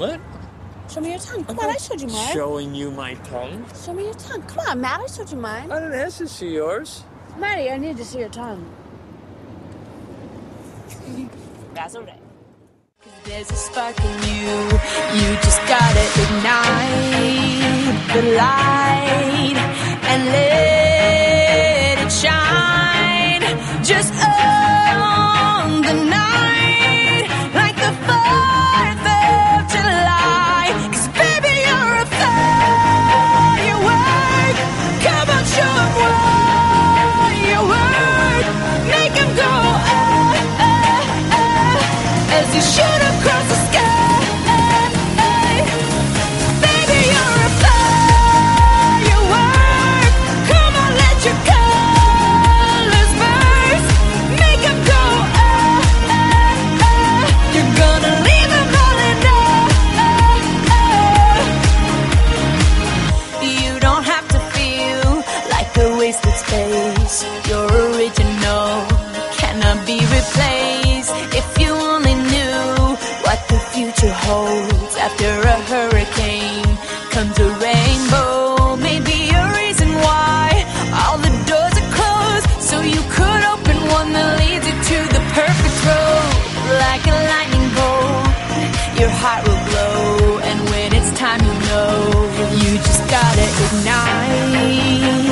omelet. Show me your tongue. Come on, I showed you mine. Showing you my tongue. Show me your tongue. Come on, Matt, I showed you mine. I didn't ask to see yours. Maddie, I need to see your tongue. That's all right. There's a spark in you just gotta ignite the light and let it shine. Just on the night, like the 4th of July. 'Cause baby, you're a firework. Come on, show 'em what you're worth. Make 'em go, as you shoot across the sky. Baby, you're a firework. Come on, let your colors burst. Make 'em go, you're gonna leave 'em all in awe. You don't have to feel like a wasted space. You're original, cannot be replaced. If you only knew what the future holds. After a hurricane comes a rainbow. Maybe a reason why all the doors are closed, so you could open one that leads you to the perfect road. Like a lightning bolt, your heart will glow, and when it's time, you know you just gotta ignite